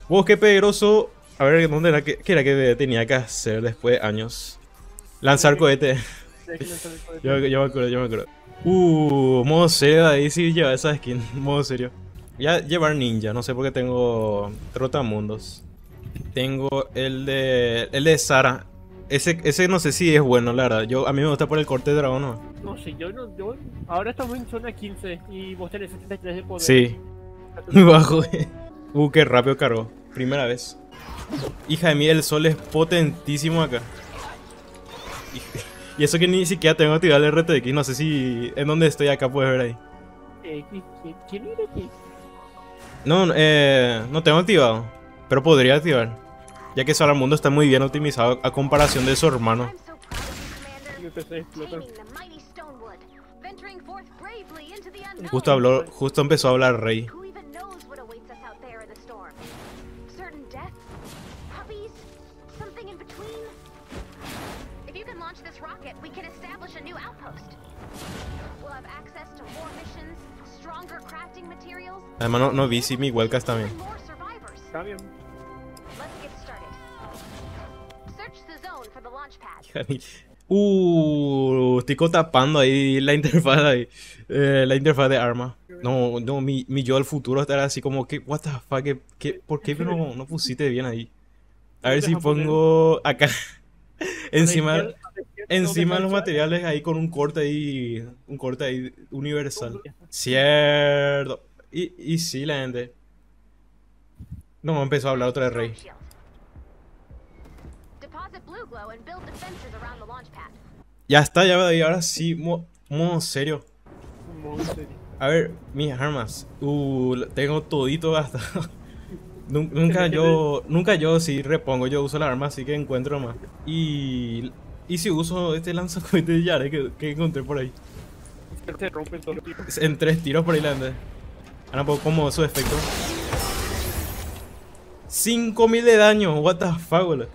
Vos, qué peligroso. A ver, ¿dónde era qué era que tenía que hacer después de años? Lanzar cohete. Yo me acuerdo, yo me acuerdo. Modo serio, ahí sí lleva esa skin, modo serio. Voy a llevar ninja, no sé por qué tengo trotamundos. Tengo el de Sara. Ese no sé si es bueno, la verdad. A mí me gusta por el corte de dragón, ¿no? No sé, yo no. Ahora estamos en zona 15 y vos tenés 73 de poder. Sí, muy bajo. Qué rápido cargó. Primera vez. Hija de mí, el sol es potentísimo acá. Y eso que ni siquiera tengo activado el RTX. No sé si en donde estoy acá puedes ver ahí. ¿Quién era aquí? No, no tengo activado. Pero podría activar. Ya que Solar Mundo está muy bien optimizado a comparación de su hermano. Mi PC explota. Justo empezó a hablar Rey. Además no vi si mi Wellcast también. Está bien. Estoy tapando ahí la interfaz ahí. La interfaz de arma. No, mi yo del futuro estará así como que, what the fuck, ¿por qué no pusiste bien ahí? A ver si pongo acá encima, encima de los materiales ahí con un corte ahí universal. Cierto. Y sí, la gente. No, empezó a hablar otra vez Rey. Ya está, ya y ahora sí, modo serio. A ver, mis armas. Tengo todito gastado. Nunca yo sí repongo, yo uso la arma así que encuentro más. Y si uso este lanzacohetes de Yare que encontré por ahí. Se rompen todos los tiros. En 3 tiros por ahí la andé. Ahora poco como su efecto. 5000 de daño, what the fuck, boludo.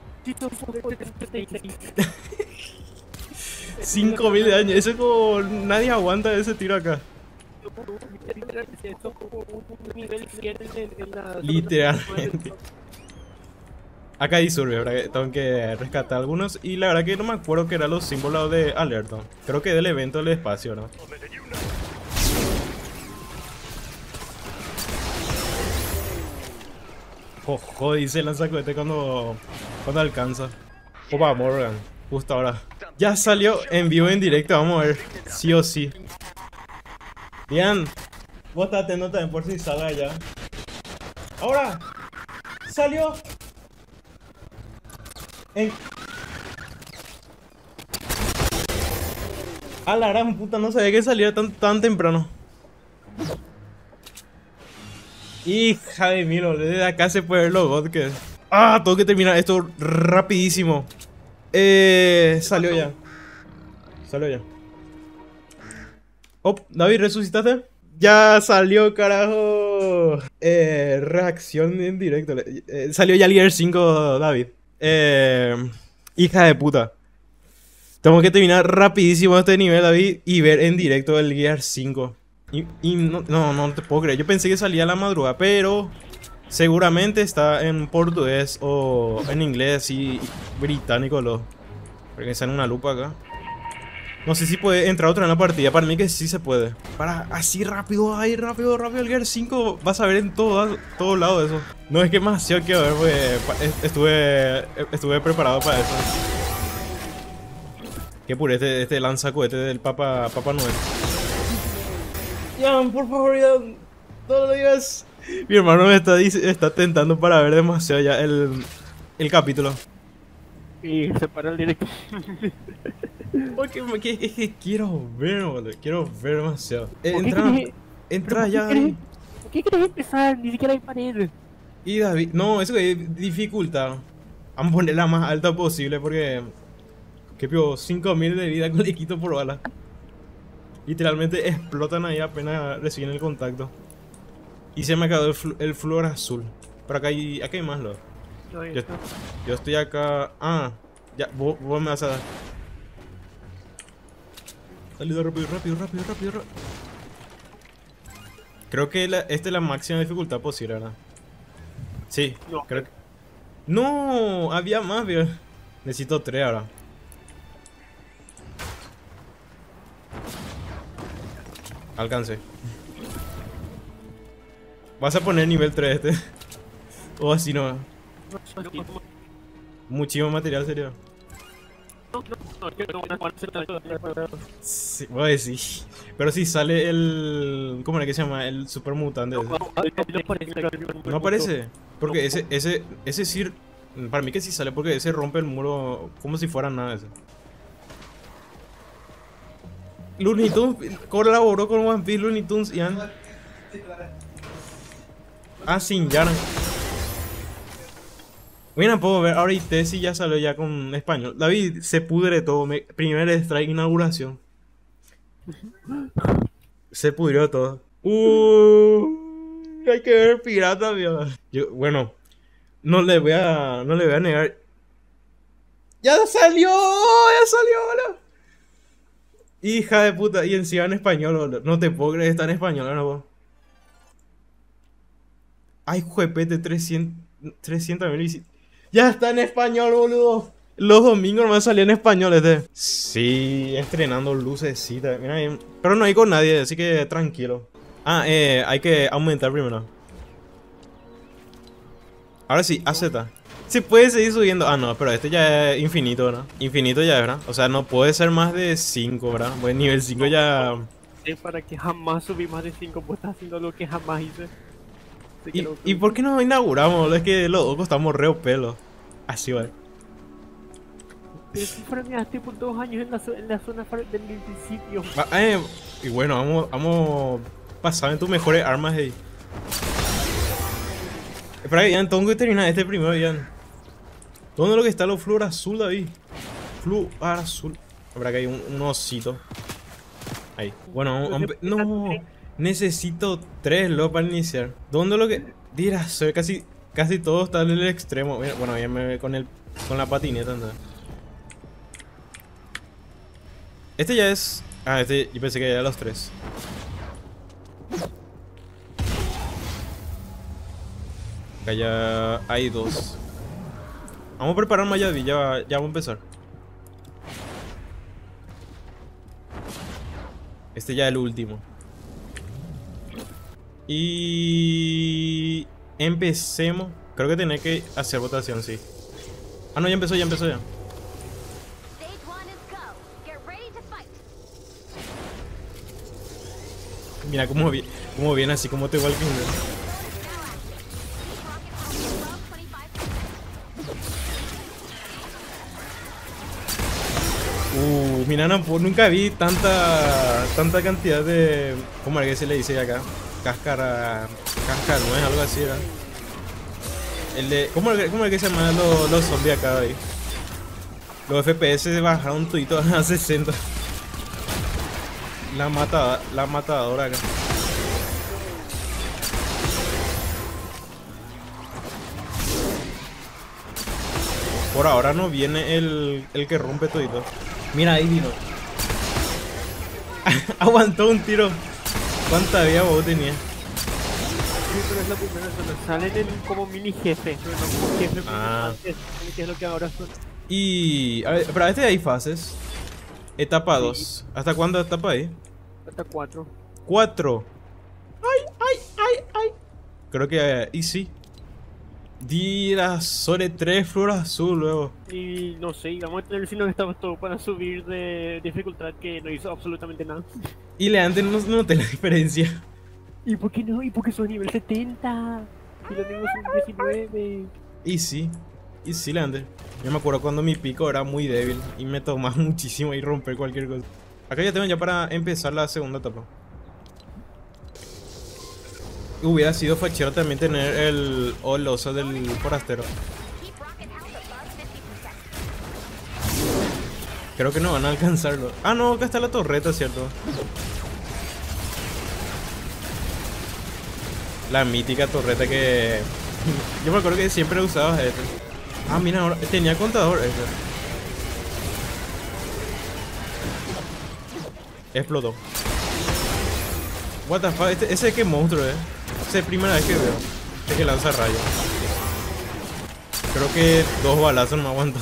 5000 de daño, eso es como nadie aguanta ese tiro acá. Literalmente. Acá hay survey, ¿verdad? Tengo que rescatar algunos. Y la verdad que no me acuerdo que eran los símbolos de alerta. Creo que del evento del espacio, ¿no? Ojo, dice el lanzacohete cuando alcanza. Opa, Morgan, justo ahora. Ya salió en vivo en directo, vamos a ver. Sí o sí. Bien. Vos estás atento también por si salga ya. Ahora. Salió. A la gran puta, no sabía que saliera tan temprano. Hija de mí, desde acá se puede ver los bots que... tengo que terminar esto rapidísimo. Salió ya. Salió ya. David, ¿resucitaste? Ya salió, carajo. Reacción en directo. Salió ya el Gear 5, David. Hija de puta. Tengo que terminar rapidísimo este nivel, David, y ver en directo el Gear 5. Y no te puedo creer. Yo pensé que salía a la madrugada, pero seguramente está en portugués o en inglés y británico. Porque sale una lupa acá. No sé si puede entrar otra en la partida. Para mí que sí se puede. Para así rápido, ahí rápido el Gear 5. Vas a ver en todos lados eso. No es que más sí quiero ver, porque estuve preparado para eso. Qué pure este lanzacohete del Papa Noel. Ian, por favor, Ian, no lo digas. Mi hermano me está tentando para ver demasiado ya el capítulo. Y se para el directo. Porque es que quiero ver, boludo. Quiero ver demasiado. Entra ya. ¿Por qué querés empezar? Ni siquiera hay pared. Y David, no, eso es dificultad. Vamos a poner la más alta posible porque... Que pio, 5000 de vida con liquito por bala. Literalmente explotan ahí apenas reciben el contacto. Y se me ha quedado el flúor azul. Pero acá hay más, lo. Yo estoy acá. Ya, vos me vas a dar. Salido rápido. Creo que esta es la máxima dificultad posible, ¿verdad? Sí, No. creo que... No, había más, viejo. Necesito 3 ahora. Alcancé. Vas a poner nivel 3 este. O así no. Muchísimo material sería. Sí, voy a decir. Pero si sale el... ¿Cómo era que se llama? El super mutante ese. No aparece. Porque ese sí... Para mí que sí sale porque ese rompe el muro como si fuera nada ese. Looney Tunes colaboró con One Piece, Looney Tunes y sin Yaran. Mira, puedo ver, ahorita sí ya salió ya con español. David, se pudre todo. Primer strike, inauguración. Se pudrió todo. Hay que ver pirata, viejo. Bueno, no le voy a negar. ¡Ya salió! ¡Ya salió, boludo! Hija de puta, y encima en español, boludo. No te puedo creer, está en español, ¿no? Ay, juepete, 300.000 visitas. Ya está en español, boludo. Los domingos me salía en español este. Sí, estrenando lucecita. Mira bien. Pero no hay con nadie, así que tranquilo. Hay que aumentar primero. Ahora sí, AZ. Se puede seguir subiendo. Ah, no, pero este ya es infinito, ¿verdad? Infinito ya es, ¿verdad? O sea, no puede ser más de 5, ¿verdad? Pues nivel 5 ya... Para que jamás subí más de 5, pues estás haciendo lo que jamás hice. ¿Y por qué no inauguramos? Es que los dos estamos re pelo. Así va. Pero si fuera mira, estoy por 2 años en la zona del principio. Y bueno, vamos pasar en tus mejores armas ahí. Espera que ya tengo que terminar este primero, ya. ¿Dónde es lo que está lo flor azul, David? Flor azul. Habrá que hay un osito. Ahí. Bueno, no. Necesito 3 lo para iniciar. ¿Dónde lo que...? Dirá, soy casi todo está en el extremo. Bueno, ya me ve con la patineta, entonces. Este ya es... este yo pensé que ya era los 3. Acá ya hay 2. Vamos a preparar Mayavi, ya vamos a empezar. Este ya es el último. Y... empecemos. Creo que tenía que hacer votación, sí. No, ya empezó. Mira cómo viene así como te igual que mira, nunca vi tanta cantidad de... ¿Cómo es que se le dice acá? Cáscara no es algo así, ¿verdad? El de... ¿Cómo es que se llaman los zombies acá ahí? Los FPS bajaron tuito a 60. La matadora acá. Por ahora no viene el que rompe todito. Mira, ahí vino. Aguantó un tiro. ¿Cuánta vida vos tenías? Sí, pero es la primera zona. Salen como mini jefe. Pero no como jefe. Que es lo que ahora son. Y... a ver, pero este hay fases. Etapa 2. ¿Hasta cuándo etapa ahí? Hasta 4. 4. Ay. Creo que... y sí. Dira sobre 3 flores azul luego. Y no sé, vamos a tener si nos estamos todo para subir de dificultad que no hizo absolutamente nada. Y Leandro no noté la diferencia. ¿Y por qué no? ¿Y por qué soy nivel 70? Y lo tengo en 19. Y sí, Leandro. Yo me acuerdo cuando mi pico era muy débil y me tomaba muchísimo y romper cualquier cosa. Acá ya tengo ya para empezar la segunda etapa. Hubiera sido fachero también tener el oso del forastero. Creo que no van a alcanzarlo. No, acá está la torreta, ¿cierto? La mítica torreta que... yo me acuerdo que siempre usabas este. Mira, ahora tenía contador este. Explotó. What the fuck, ese que monstruo, Esa es la primera vez que veo. Este que lanza rayos. Creo que 2 balazos no me aguantó.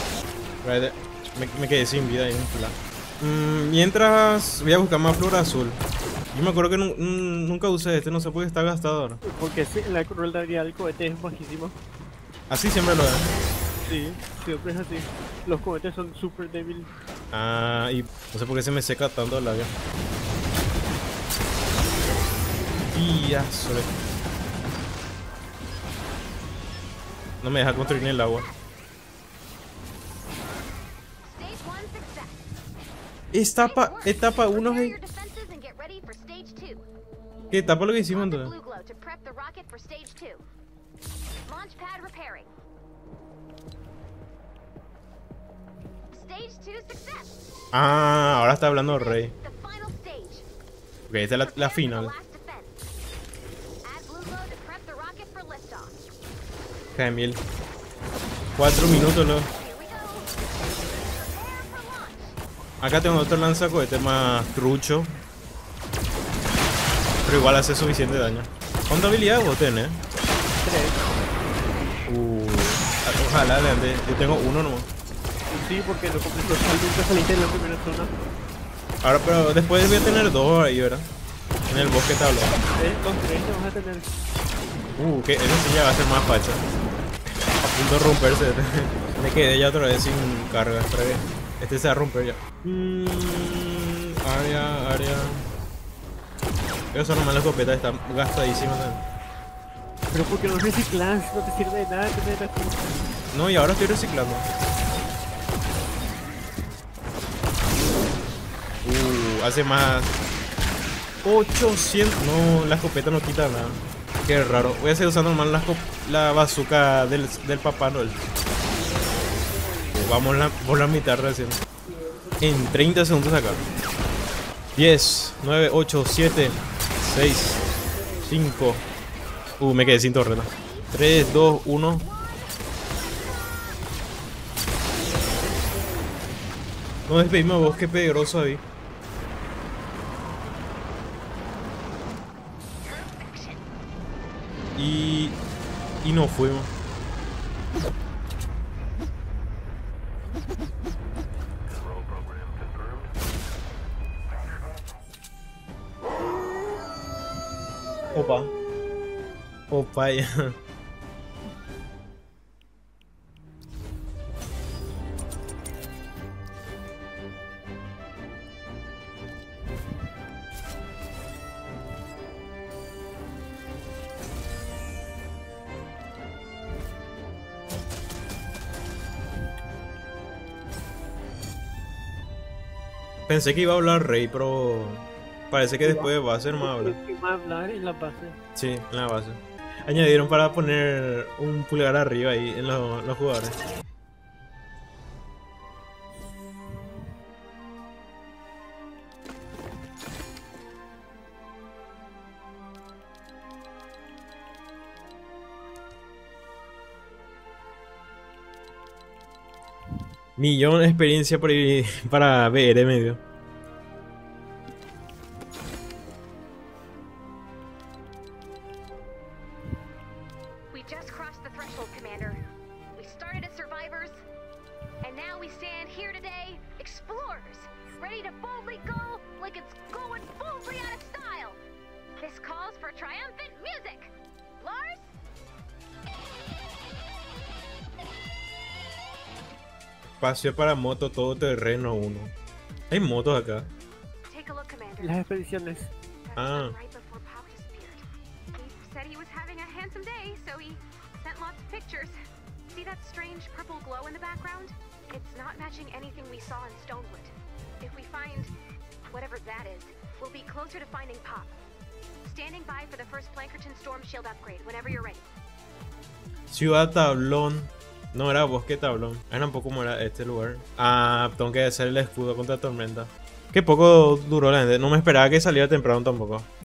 Me quedé sin vida ahí en fla. Mientras voy a buscar más flor azul. Yo me acuerdo que nunca usé este, no sé por qué está gastado ahora. Porque sí, la crueldad del cohete es bajísima. Así siempre lo es. Sí, siempre es así. Los cohetes son súper débiles. Ah, y no sé por qué se me seca tanto el labio. Y ya, sobre. No me deja construir ni el agua. Etapa 1, hey. ¿Qué etapa lo que hicimos entonces? Ah, ahora está hablando Rey. Ok, esta es la final. Camil. 4 minutos, ¿no? Acá tengo otro lanzacohetes más trucho. Pero igual hace suficiente daño. ¿Cuánta habilidad vos tenés? 3. Ojalá le ande. Yo tengo uno nomás. Sí, porque lo completo. Nunca saliste en la primera zona. Ahora, pero después voy a tener 2 ahí, ¿verdad? En el bosque te hablo. Los 3 te vas a tener. Que eso sí ya va a ser más facha. A punto de romperse. Me quedé ya otra vez sin carga. Espera que este se va a romper ya. Área. Pero eso nomás la escopeta está gastadísima también. Pero porque no reciclas, no te sirve de nada tener aquí. No, y ahora estoy reciclando. Hace más 800. No, la escopeta no quita nada. Qué raro. Voy a seguir usando nomás la bazooka del Papá Noel. Vamos por la mitad recién. En 30 segundos acá. 10, 9, 8, 7, 6, 5. Me quedé sin torreta. 3, 2, 1. No despedimos vos, qué peligroso ahí. Y nos fuimos. Opa ya. Pensé que iba a hablar Rey, pero parece que después va a ser más hablar. Va a hablar en la base. Sí, en la base. Añadieron para poner un pulgar arriba ahí en los jugadores. Millón de experiencia por ahí para VR medio. We just crossed the threshold, Commander. We started as survivors, and now we stand here today, explorers, ready to boldly go like it's going boldly out of style. This calls for triumphant music. Lars? Espacio para moto todo terreno 1. Hay motos acá. Take a look, Commander. Las expediciones. Ah. Right before Pop disappeared. He said he was having a handsome day, so he sent lots of pictures. See that strange purple glow in the background? It's not matching anything we saw in Stonewood. If we find whatever that is, we'll be closer to finding Pop. Standing by for the first Plankerton Storm Shield upgrade whenever you're ready. Ciudad Tablón. No era Bosque Tablón. Era un poco como era este lugar. Ah, tengo que hacer el escudo contra tormenta. Qué poco duró la gente. No me esperaba que saliera temprano tampoco.